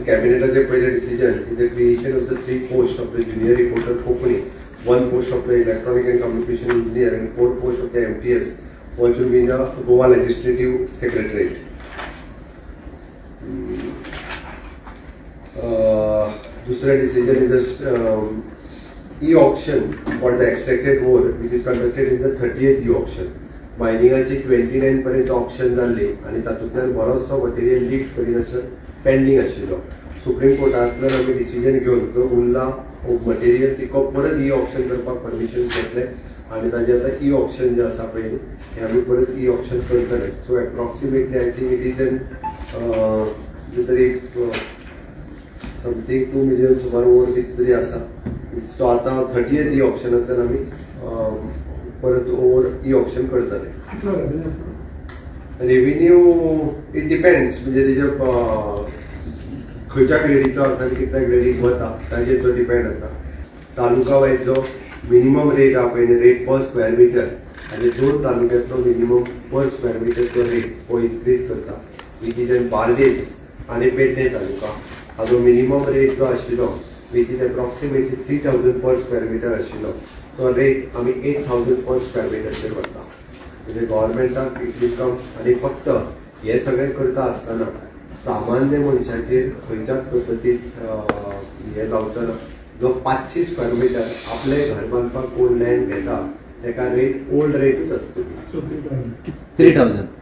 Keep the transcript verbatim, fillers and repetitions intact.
कॅबिनेटाचे पहिले decision is the creation of the three post of the junior reporter Konkani, one post of the electronic and communication engineer and four post of the M T S was to be in the Goa Legislative Secretariat. Uh, दूसरा decision is the um, e-auction for the extracted ore which is conducted in the thirtieth e-auction. मायनिंगाची twenty nine पर्यंत auction जाल्ली आणि तातूंतल्यान बरोचसो material lift करीत आसता pending आशिल्लो. सुप्रीम कोर्टांतल्यान आमी डिसिजन घेवन तो उरला मटेरियल तिको परत ई ऑप्शन करपाक परमिशन घेतले आणि ताजे आता ई ऑप्शन जे आसा पळय हे आमी परत ई ऑप्शन करतले. So approximately I think it is an तरी समथींग टू मिलियन सुमार ओवर कितें तरी आसा. सो आता थर्टीएथ ई ऑप्शनांतल्यान आमी परत ओवर ई ऑप्शन करतले. रेव्हेन्यू इट डिपेंड्स म्हणजे तेजे खंयच्या ग्रेडीचो आसा कितल्या ग्रेडीक वता ताजेर तो डिपेंड आसा. तालुका वायज जो मिनिमम रेट आहा पळय रेट पर स्क्वेअर मिटर आनी दोन तालुक्यांतलो मिनिमम पर स्क्वेअर मिटर तो रेट हो इन्क्रीज करता. वीच इज एन बार्देस आनी पेडणे तालुका हाजो मिनिमम रेट जो आशिल्लो which is approximately three thousand per square metre आशिल्लो तो रेट आमी एट थावजंड पर स्क्वेअर मिटरचेर व्हरता. म्हणजे गव्हर्मेंटाक इट कम आनी फक्त हे सगळें करता आसतना सामान्य मनशाचेर खंयच्याच पद्दतीन हे जावचो ना. जो पाचशे स्क्वेअर मिटर आपले घर बांदपाक कोण लँड घेता तेका रेट ओल्ड रेटूच आसता थ्री थावजंड